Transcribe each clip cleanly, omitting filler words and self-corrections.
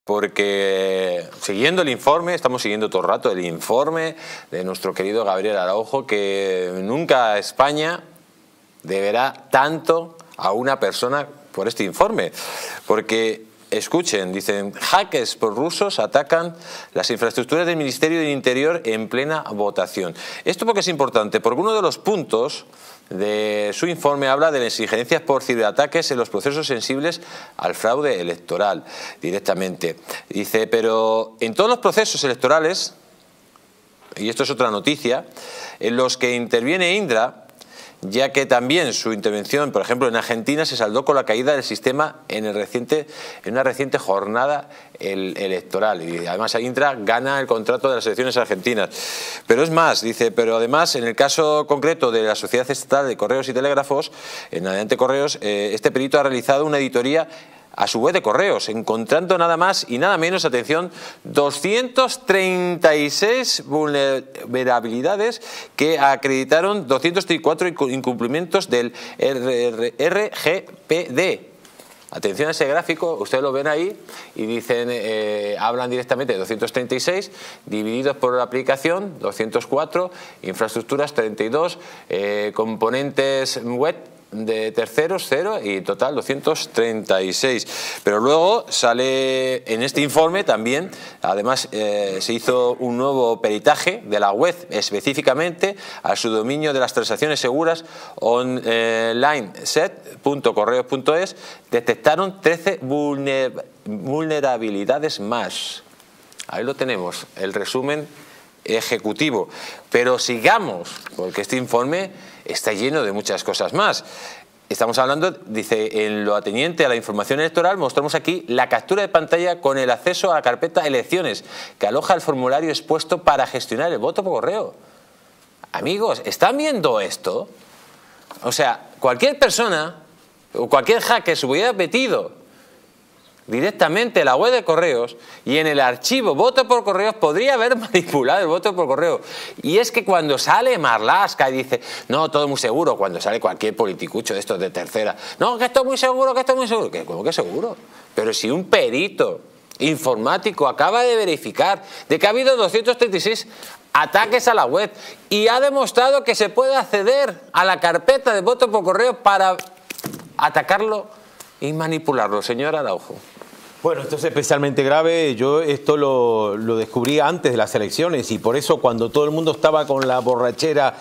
Porque siguiendo el informe, estamos siguiendo todo el rato el informe de nuestro querido Gabriel Araujo, que nunca España deberá tanto a una persona por este informe. Porque, escuchen, dicen, hackers prorrusos atacan las infraestructuras del Ministerio del Interior en plena votación. Esto porque es importante, porque uno de los puntos de su informe habla de las exigencias por ciberataques en los procesos sensibles al fraude electoral directamente. Dice, pero en todos los procesos electorales, y esto es otra noticia, en los que interviene Indra, ya que también su intervención, por ejemplo, en Argentina se saldó con la caída del sistema en una reciente jornada electoral. Y además Indra gana el contrato de las elecciones argentinas. Pero es más, dice, pero además en el caso concreto de la Sociedad Estatal de Correos y Telégrafos, en Adelante Correos, este perito ha realizado una auditoría a su web de correos, encontrando nada más y nada menos, atención, 236 vulnerabilidades que acreditaron 234 incumplimientos del RGPD. Atención a ese gráfico, ustedes lo ven ahí y dicen, hablan directamente de 236, divididos por la aplicación, 204, infraestructuras 32, componentes web de terceros 0 y total 236. Pero luego sale en este informe también, además se hizo un nuevo peritaje de la web específicamente al subdominio de las transacciones seguras onlineset.correos.es, detectaron 13 vulnerabilidades más. Ahí lo tenemos, el resumen ejecutivo. Pero sigamos, porque este informe está lleno de muchas cosas más. Estamos hablando, dice, en lo ateniente a la información electoral, mostramos aquí la captura de pantalla con el acceso a la carpeta elecciones, que aloja el formulario expuesto para gestionar el voto por correo. Amigos, ¿están viendo esto? O sea, cualquier persona o cualquier hacker se hubiera metido directamente la web de correos y en el archivo voto por correos podría haber manipulado el voto por correo. Y es que cuando sale Marlaska y dice, no, todo muy seguro, cuando sale cualquier politicucho de estos de tercera, no, que esto es muy seguro, que esto es muy seguro, ¿cómo que seguro? Pero si un perito informático acaba de verificar de que ha habido 236 ataques a la web y ha demostrado que se puede acceder a la carpeta de voto por correo para atacarlo y manipularlo, señor Araujo. Bueno, esto es especialmente grave. Yo esto lo descubrí antes de las elecciones y por eso cuando todo el mundo estaba con la borrachera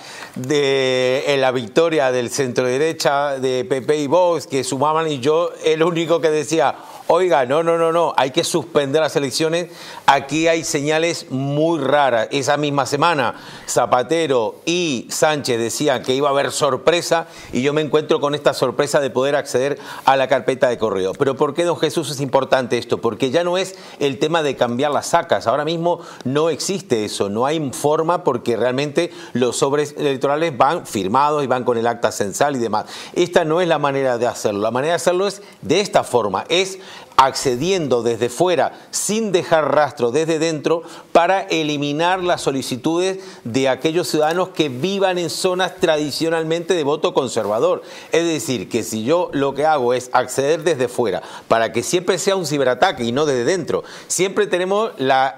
de la victoria del centro derecha de PP y Vox que sumaban, y yo el único que decía, oiga, no, hay que suspender las elecciones. Aquí hay señales muy raras. Esa misma semana Zapatero y Sánchez decían que iba a haber sorpresa y yo me encuentro con esta sorpresa de poder acceder a la carpeta de correo. Pero ¿por qué, don Jesús, es importante esto? Porque ya no es el tema de cambiar las actas. Ahora mismo no existe eso, no hay forma, porque realmente los sobres electorales van firmados y van con el acta censal y demás. Esta no es la manera de hacerlo. La manera de hacerlo es de esta forma, es accediendo desde fuera sin dejar rastro desde dentro para eliminar las solicitudes de aquellos ciudadanos que vivan en zonas tradicionalmente de voto conservador. Es decir, que si yo lo que hago es acceder desde fuera para que siempre sea un ciberataque y no desde dentro, siempre tenemos la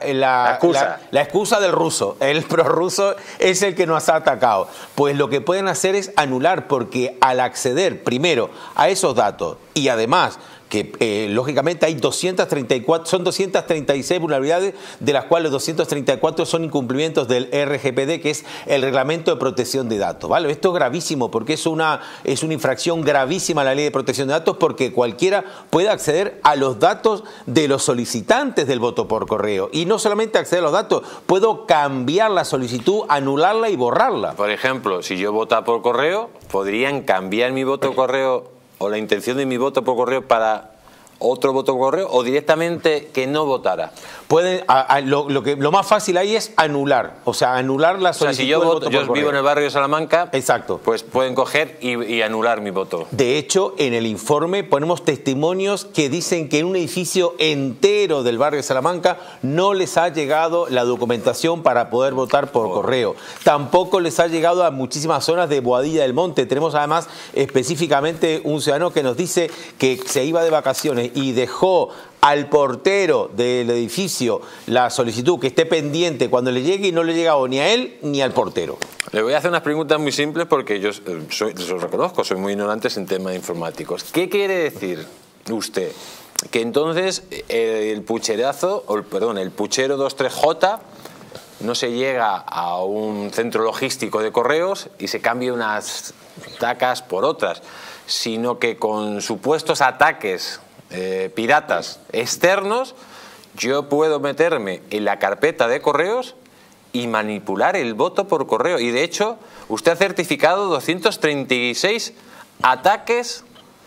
excusa del ruso. El prorruso es el que nos ha atacado. Pues lo que pueden hacer es anular, porque al acceder primero a esos datos y además que lógicamente hay 234, son 236 vulnerabilidades, de las cuales 234 son incumplimientos del RGPD, que es el Reglamento de Protección de Datos, ¿vale? Esto es gravísimo, porque es una infracción gravísima a la Ley de Protección de Datos, porque cualquiera puede acceder a los datos de los solicitantes del voto por correo. Y no solamente acceder a los datos, puedo cambiar la solicitud, anularla y borrarla. Por ejemplo, si yo votara por correo, ¿podrían cambiar mi voto por correo o la intención de mi voto por correo para otro voto por correo, o directamente que no votara? Pueden, lo más fácil ahí es anular, o sea, anular la solicitud. O sea, si yo vivo en el barrio de Salamanca, exacto, pues pueden coger y anular mi voto. De hecho, en el informe ponemos testimonios que dicen que en un edificio entero del barrio de Salamanca no les ha llegado la documentación para poder votar por correo. Tampoco les ha llegado a muchísimas zonas de Boadilla del Monte. Tenemos además específicamente un ciudadano que nos dice que se iba de vacaciones y dejó al portero del edificio la solicitud, que esté pendiente cuando le llegue y no le llega ni a él ni al portero. Le voy a hacer unas preguntas muy simples porque yo lo reconozco, soy muy ignorante en temas informáticos. ¿Qué quiere decir usted? Que entonces el pucherazo, el puchero 23J no se llega a un centro logístico de correos y se cambia unas tacas por otras, sino que con supuestos ataques piratas externos yo puedo meterme en la carpeta de correos y manipular el voto por correo. Y de hecho usted ha certificado 236 ataques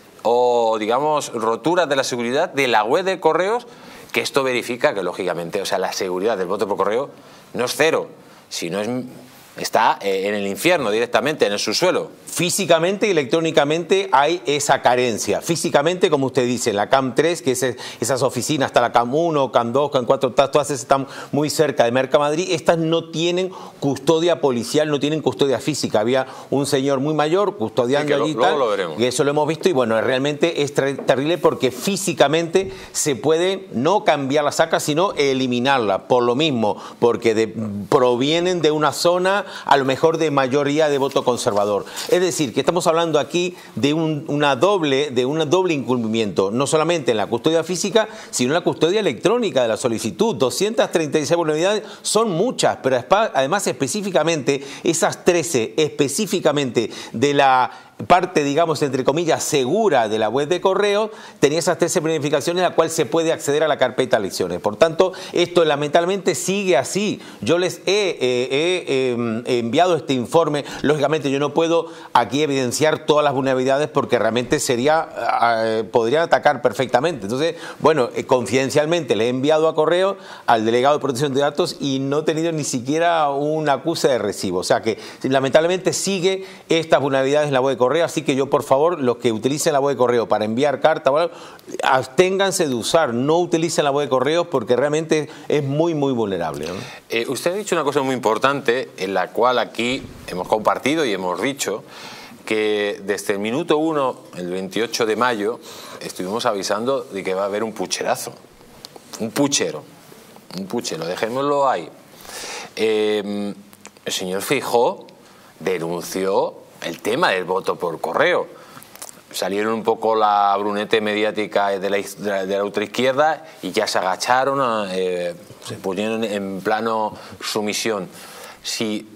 o digamos roturas de la seguridad de la web de correos, que esto verifica que lógicamente, o sea, la seguridad del voto por correo no es cero, sino está en el infierno directamente, en el subsuelo. Físicamente y electrónicamente hay esa carencia. Físicamente, como usted dice, la CAM 3, que es esas oficinas, hasta la CAM 1, CAM 2, CAM 4, todas están muy cerca de Mercamadrid, estas no tienen custodia policial, no tienen custodia física. Había un señor muy mayor custodiando allí y tal, lo veremos. Y eso lo hemos visto y bueno, realmente es terrible porque físicamente se puede no cambiar la saca, sino eliminarla, por lo mismo, porque provienen de una zona a lo mejor de mayoría de voto conservador. Es decir, que estamos hablando aquí de un doble incumplimiento, no solamente en la custodia física, sino en la custodia electrónica de la solicitud. 236 vulnerabilidades son muchas, pero además específicamente esas 13 específicamente de la parte, digamos, entre comillas, segura de la web de correo, tenía esas 13 verificaciones a la cual se puede acceder a la carpeta de elecciones. Por tanto, esto lamentablemente sigue así. Yo les he enviado este informe. Lógicamente yo no puedo aquí evidenciar todas las vulnerabilidades porque realmente podrían atacar perfectamente. Entonces, bueno, confidencialmente le he enviado a correo al delegado de protección de datos y no he tenido ni siquiera un acuse de recibo. O sea que lamentablemente sigue estas vulnerabilidades en la web de correo. Así que yo, por favor, los que utilicen la web de correo para enviar cartas, absténganse de usar, no utilicen la web de correos porque realmente es muy vulnerable, ¿no? Usted ha dicho una cosa muy importante en la cual aquí hemos compartido y hemos dicho que desde el minuto 1, el 28 de mayo, estuvimos avisando de que va a haber un pucherazo, un puchero, dejémoslo ahí. El señor Feijóo denunció el tema del voto por correo. Salieron un poco la brunete mediática de la ultraizquierda y ya se agacharon, se pusieron en plano sumisión. Si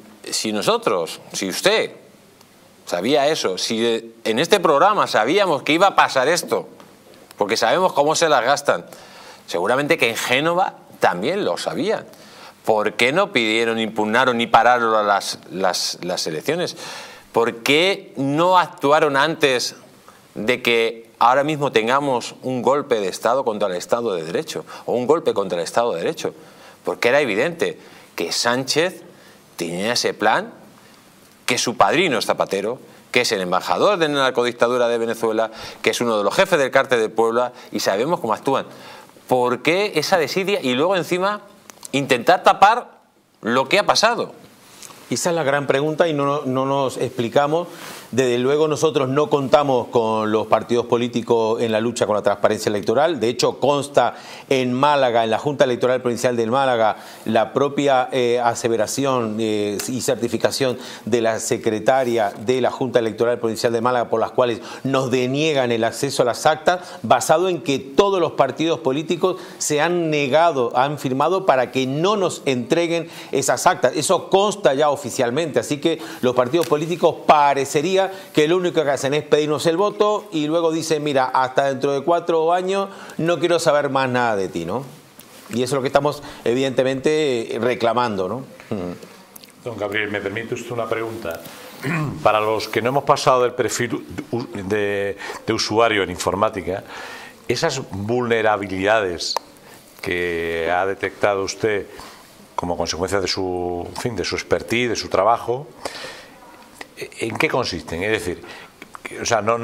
usted sabía eso, si en este programa sabíamos que iba a pasar esto, porque sabemos cómo se las gastan, seguramente que en Génova también lo sabían. ¿Por qué no pidieron, impugnaron y pararon las elecciones? ¿Por qué no actuaron antes de que ahora mismo tengamos un golpe de Estado contra el Estado de Derecho o un golpe contra el Estado de Derecho? Porque era evidente que Sánchez tenía ese plan, que su padrino es Zapatero, que es el embajador de la narcodictadura de Venezuela, que es uno de los jefes del cártel de Puebla y sabemos cómo actúan. ¿Por qué esa desidia y luego encima intentar tapar lo que ha pasado? Esa es la gran pregunta y no nos explicamos. Desde luego nosotros no contamos con los partidos políticos en la lucha con la transparencia electoral. De hecho, consta en Málaga, en la Junta Electoral Provincial de Málaga, la propia aseveración y certificación de la secretaria de la Junta Electoral Provincial de Málaga, por las cuales nos deniegan el acceso a las actas, basado en que todos los partidos políticos se han negado, han firmado para que no nos entreguen esas actas. Eso consta ya oficialmente, así que los partidos políticos parecería que lo único que hacen es pedirnos el voto y luego dicen, mira, hasta dentro de 4 años no quiero saber más nada de ti, ¿no? Y eso es lo que estamos evidentemente reclamando, ¿no? Don Gabriel, ¿me permite usted una pregunta? Para los que no hemos pasado del perfil de usuario en informática, esas vulnerabilidades que ha detectado usted como consecuencia de su expertise, de su trabajo, ¿en qué consisten? Es decir, o sea, no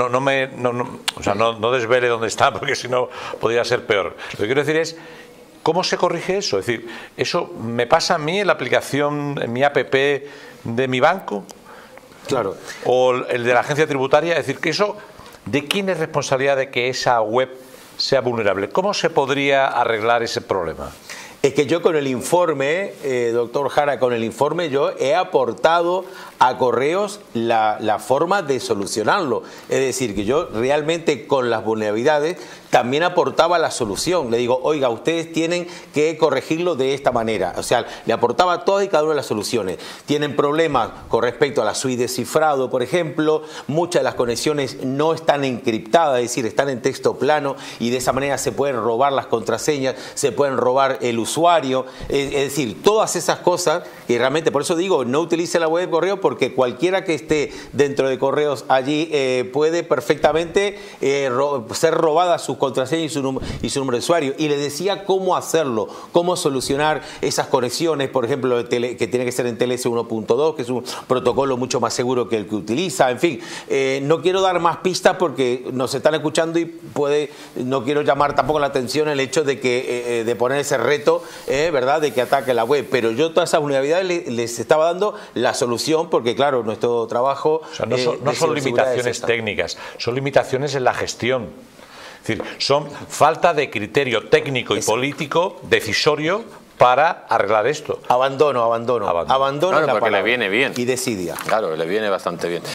desvele dónde está, porque si no podría ser peor. Lo que quiero decir es, ¿cómo se corrige eso? Es decir, ¿eso me pasa a mí en la aplicación, en mi app de mi banco? Claro. ¿O el de la agencia tributaria? Es decir, que eso, ¿de quién es responsabilidad de que esa web sea vulnerable. ¿Cómo se podría arreglar ese problema? Es que yo con el informe, doctor Jara, con el informe yo he aportado a Correos la forma de solucionarlo. Es decir, que yo realmente con las vulnerabilidades también aportaba la solución. Le digo, oiga, ustedes tienen que corregirlo de esta manera. O sea, le aportaba todas y cada una de las soluciones. Tienen problemas con respecto a la suite de cifrado, por ejemplo. Muchas de las conexiones no están encriptadas, es decir, están en texto plano y de esa manera se pueden robar las contraseñas, se pueden robar el usuario. Es decir, todas esas cosas que realmente, por eso digo, no utilice la web de Correos porque cualquiera que esté dentro de Correos allí puede perfectamente ser robada sus contraseña y su número de usuario. Y le decía cómo hacerlo, cómo solucionar esas conexiones, por ejemplo, que tiene que ser en TLS 1.2, que es un protocolo mucho más seguro que el que utiliza. En fin, no quiero dar más pistas porque nos están escuchando y no quiero llamar tampoco la atención el hecho de que de poner ese reto, ¿verdad?, de que ataque la web. Pero yo todas esas vulnerabilidades les estaba dando la solución porque, claro, nuestro trabajo... O sea, no son limitaciones técnicas, son limitaciones en la gestión. Es decir, son falta de criterio técnico y político decisorio para arreglar esto. Abandono Claro, la porque palabra. le viene bien. Y desidia. Claro, le viene bastante bien.